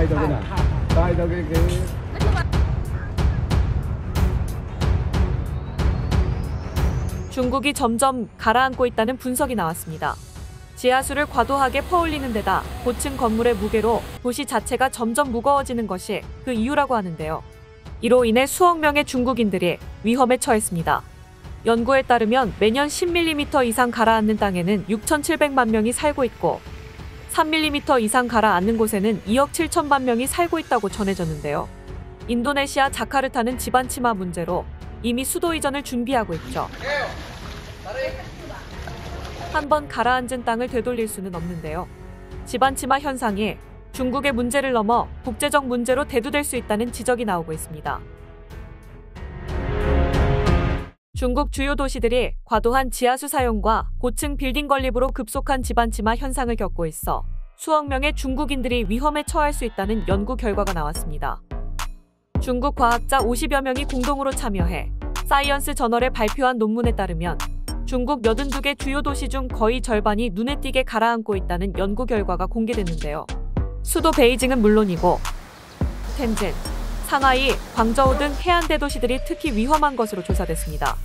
cho cái này. Coi cho cái 중국이 점점 가라앉고 있다는 분석이 나왔습니다. 지하수를 과도하게 퍼올리는 데다 고층 건물의 무게로 도시 자체가 점점 무거워지는 것이 그 이유라고 하는데요. 이로 인해 수억 명의 중국인들이 위험에 처했습니다. 연구에 따르면 매년 10mm 이상 가라앉는 땅에는 6,700만 명이 살고 있고 3mm 이상 가라앉는 곳에는 2억 7천만 명이 살고 있다고 전해졌는데요. 인도네시아 자카르타는 지반 침하 문제로 이미 수도 이전을 준비하고 있죠. 한번 가라앉은 땅을 되돌릴 수는 없는데요. 지반 침하 현상이 중국의 문제를 넘어 국제적 문제로 대두될 수 있다는 지적이 나오고 있습니다. 중국 주요 도시들이 과도한 지하수 사용과 고층 빌딩 건립으로 급속한 지반 침하 현상을 겪고 있어 수억 명의 중국인들이 위험에 처할 수 있다는 연구 결과가 나왔습니다. 중국 과학자 50여 명이 공동으로 참여해 사이언스 저널에 발표한 논문에 따르면 중국 82개 주요 도시 중 거의 절반이 눈에 띄게 가라앉고 있다는 연구 결과가 공개됐는데요. 수도 베이징은 물론이고 텐진, 상하이, 광저우 등 해안대 도시들이 특히 위험한 것으로 조사됐습니다.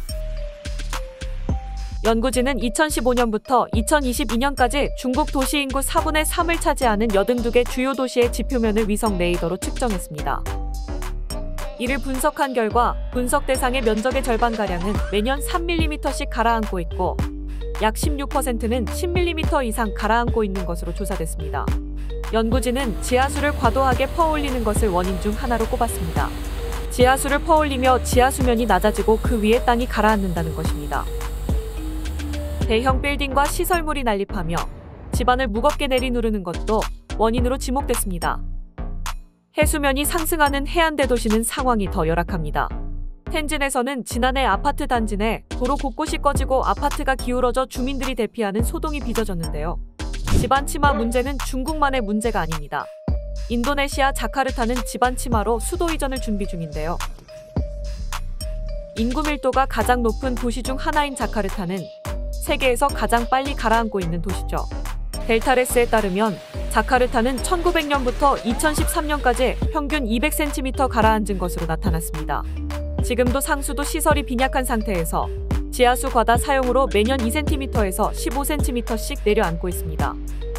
연구진은 2015년부터 2022년까지 중국 도시 인구 4분의 3을 차지하는 82개 주요 도시의 지표면을 위성 레이더로 측정했습니다. 이를 분석한 결과 분석 대상의 면적의 절반가량은 매년 3mm씩 가라앉고 있고 약 16%는 10mm 이상 가라앉고 있는 것으로 조사됐습니다. 연구진은 지하수를 과도하게 퍼올리는 것을 원인 중 하나로 꼽았습니다. 지하수를 퍼올리며 지하수면이 낮아지고 그 위에 땅이 가라앉는다는 것입니다. 대형 빌딩과 시설물이 난립하며 지반을 무겁게 내리누르는 것도 원인으로 지목됐습니다. 해수면이 상승하는 해안대 도시는 상황이 더 열악합니다. 텐진에서는 지난해 아파트 단지 내 도로 곳곳이 꺼지고 아파트가 기울어져 주민들이 대피하는 소동이 빚어졌는데요. 지반 침하 문제는 중국만의 문제가 아닙니다. 인도네시아 자카르타는 지반 침하로 수도 이전을 준비 중인데요. 인구 밀도가 가장 높은 도시 중 하나인 자카르타는 세계에서 가장 빨리 가라앉고 있는 도시죠. 델타레스에 따르면 자카르타는 1900년부터 2013년까지 평균 200cm 가라앉은 것으로 나타났습니다. 지금도 상수도 시설이 빈약한 상태에서 지하수 과다 사용으로 매년 2cm에서 15cm씩 내려앉고 있습니다.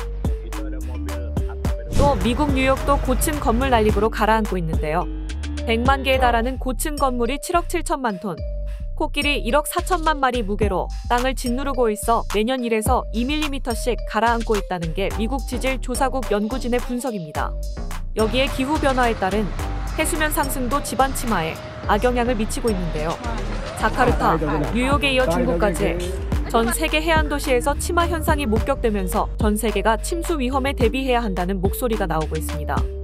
또 미국 뉴욕도 고층 건물 난립으로 가라앉고 있는데요. 100만 개에 달하는 고층 건물이 7억 7천만 톤, 코끼리 1억 4천만 마리 무게로 땅을 짓누르고 있어 매년 1에서 2mm씩 가라앉고 있다는 게 미국 지질조사국 연구진의 분석입니다. 여기에 기후변화에 따른 해수면 상승도 지반 침하에 악영향을 미치고 있는데요. 자카르타, 뉴욕에 이어 중국까지 전 세계 해안 도시에서 침하 현상이 목격되면서 전 세계가 침수 위험에 대비해야 한다는 목소리가 나오고 있습니다.